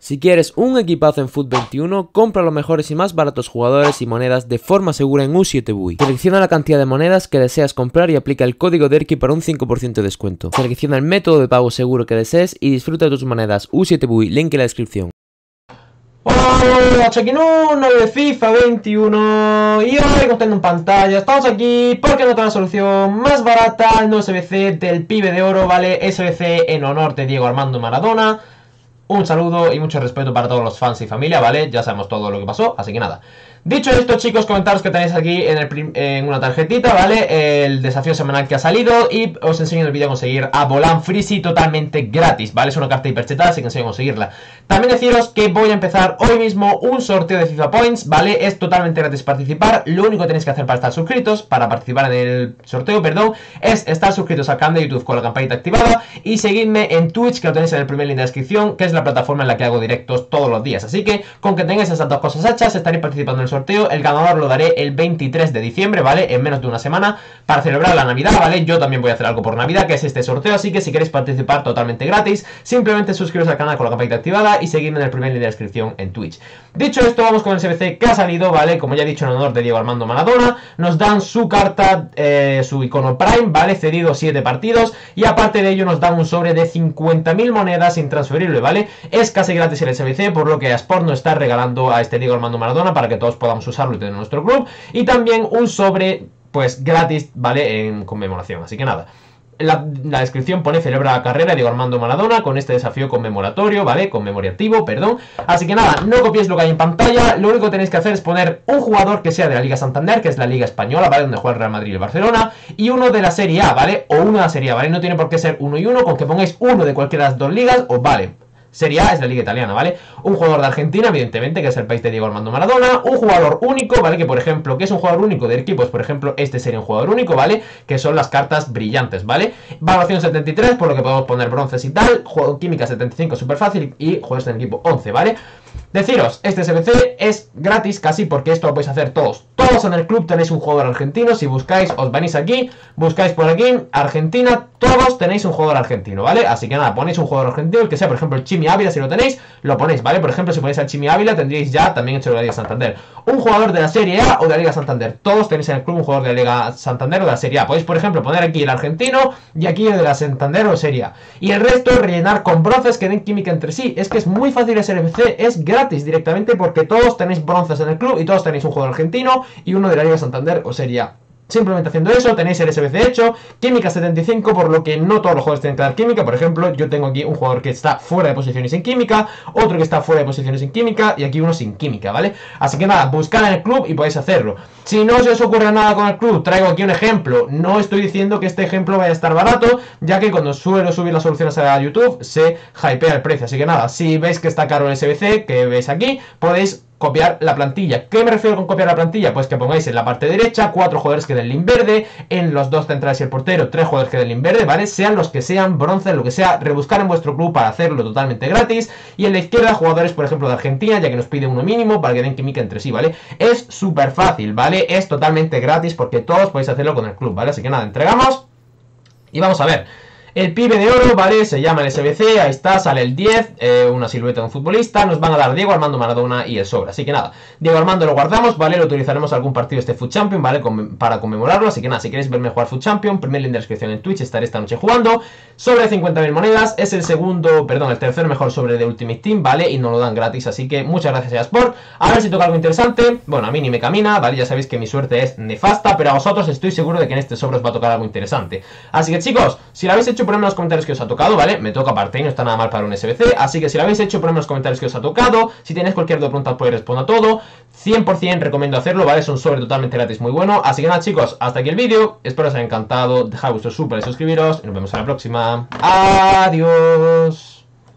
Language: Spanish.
Si quieres un equipazo en FUT 21, compra los mejores y más baratos jugadores y monedas de forma segura en U7Buy. Selecciona la cantidad de monedas que deseas comprar y aplica el código DERKI para un 5% de descuento. Selecciona el método de pago seguro que desees y disfruta de tus monedas U7Buy, link en la descripción. Hola, aquí en un nuevo de FIFA 21 y hoy contando en pantalla, estamos aquí porque no tengo la solución más barata, no SBC del pibe de oro, ¿vale? SBC en honor de Diego Armando Maradona. Un saludo y mucho respeto para todos los fans y familia, ¿vale? Ya sabemos todo lo que pasó, así que nada. Dicho esto, chicos, comentaros que tenéis aquí en una tarjetita, ¿vale? El desafío semanal que ha salido y os enseño en el vídeo a conseguir a Volan Freezy totalmente gratis, ¿vale? Es una carta hiperchetada, así que enseño a conseguirla. También deciros que voy a empezar hoy mismo un sorteo de FIFA Points, ¿vale? Es totalmente gratis participar. Lo único que tenéis que hacer para estar suscritos, para participar en el sorteo, perdón, es estar suscritos al canal de YouTube con la campanita activada y seguidme en Twitch, que lo tenéis en el primer link de descripción, que es la plataforma en la que hago directos todos los días. Así que con que tengáis esas dos cosas hechas, estaréis participando en el sorteo. El ganador lo daré el 23 de diciembre, ¿vale? En menos de una semana, para celebrar la Navidad, ¿vale? Yo también voy a hacer algo por Navidad, que es este sorteo, así que si queréis participar totalmente gratis, simplemente suscribiros al canal con la campanita activada y seguidme en el primer link de descripción en Twitch. Dicho esto, vamos con el SBC que ha salido, ¿vale? Como ya he dicho, en honor de Diego Armando Maradona, nos dan su carta, su icono Prime, ¿vale? Cedido 7 partidos y aparte de ello nos dan un sobre de 50.000 monedas intransferible, ¿vale? Es casi gratis el SBC, por lo que Asport nos está regalando a este Diego Armando Maradona para que todos podamos usarlo y tener nuestro club. Y también un sobre, pues gratis, ¿vale? En conmemoración. Así que nada. La descripción pone celebra la carrera de Diego Armando Maradona con este desafío conmemoratorio, ¿vale? Conmemorativo, perdón. Así que nada, no copiéis lo que hay en pantalla. Lo único que tenéis que hacer es poner un jugador que sea de la Liga Santander, que es la Liga Española, ¿vale? Donde juega el Real Madrid y el Barcelona. Y uno de la Serie A, ¿vale? O uno de la Serie A, ¿vale? No tiene por qué ser uno y uno. Con que pongáis uno de cualquiera de las dos ligas, os vale. Serie A es la liga italiana, ¿vale? Un jugador de Argentina, evidentemente, que es el país de Diego Armando Maradona. Un jugador único, ¿vale? Que por ejemplo, ¿qué es un jugador único del equipo? Pues por ejemplo, este sería un jugador único, ¿vale? Que son las cartas brillantes, ¿vale? Valoración 73, por lo que podemos poner bronces y tal. Juego química 75, súper fácil. Y jugadores en equipo 11, ¿vale? Deciros, este SBC es gratis casi porque esto lo podéis hacer todos. Todos en el club tenéis un jugador argentino. Si buscáis, os venís aquí, buscáis por aquí, Argentina, todos tenéis un jugador argentino, ¿vale? Así que nada, ponéis un jugador argentino, el que sea, por ejemplo, el Chimi Ávila, si lo tenéis, lo ponéis, ¿vale? Por ejemplo, si ponéis al Chimi Ávila, tendríais ya también hecho de la Liga Santander. Un jugador de la Serie A o de la Liga Santander. Todos tenéis en el club un jugador de la Liga Santander o de la Serie A. Podéis, por ejemplo, poner aquí el argentino y aquí el de la Santander o Serie A. Y el resto rellenar con bronces que den química entre sí. Es que es muy fácil ese SBC, es gratis directamente porque todos tenéis bronces en el club y todos tenéis un jugador argentino y uno de la Liga Santander o Serie A. Simplemente haciendo eso, tenéis el SBC hecho, química 75, por lo que no todos los jugadores tienen que dar química. Por ejemplo, yo tengo aquí un jugador que está fuera de posiciones sin química, otro que está fuera de posiciones sin química y aquí uno sin química, ¿vale? Así que nada, buscad en el club y podéis hacerlo. Si no se os ocurre nada con el club, traigo aquí un ejemplo. No estoy diciendo que este ejemplo vaya a estar barato, ya que cuando suelo subir las soluciones a YouTube se hypea el precio. Así que nada, si veis que está caro el SBC, que veis aquí, podéis copiar la plantilla. ¿Qué me refiero con copiar la plantilla? Pues que pongáis en la parte derecha 4 jugadores que den link verde, en los 2 centrales y el portero 3 jugadores que den link verde, ¿vale? Sean los que sean, bronce, lo que sea, rebuscar en vuestro club para hacerlo totalmente gratis. Y en la izquierda jugadores, por ejemplo, de Argentina, ya que nos pide uno mínimo para que den química entre sí, ¿vale? Es súper fácil, ¿vale? Es totalmente gratis porque todos podéis hacerlo con el club, ¿vale? Así que nada, entregamos y vamos a ver. El pibe de oro, ¿vale? Se llama el SBC, ahí está, sale el 10, una silueta de un futbolista. Nos van a dar Diego Armando Maradona y el sobre. Así que nada, Diego Armando lo guardamos, ¿vale? Lo utilizaremos algún partido este FUT Champion, ¿vale? Para conmemorarlo. Así que nada, si queréis verme jugar FUT Champion, primer link de descripción en Twitch, estaré esta noche jugando. Sobre 50.000 monedas, es el tercer mejor sobre de Ultimate Team, ¿vale? Y nos lo dan gratis, así que muchas gracias a Sport. A ver si toca algo interesante. Bueno, a mí ni me camina, ¿vale? Ya sabéis que mi suerte es nefasta, pero a vosotros estoy seguro de que en este sobre os va a tocar algo interesante. Así que chicos, si lo habéis hecho, ponedme en los comentarios que os ha tocado, ¿vale? Me toca aparte y no está nada mal para un SBC, así que si lo habéis hecho, ponedme en los comentarios que os ha tocado. Si tenéis cualquier otra pregunta, podéis responder a todo. 100% recomiendo hacerlo, ¿vale? Es un sobre totalmente gratis muy bueno. Así que nada, chicos, hasta aquí el vídeo. Espero os haya encantado. Dejad vuestro super y suscribiros. Y nos vemos en la próxima. Adiós.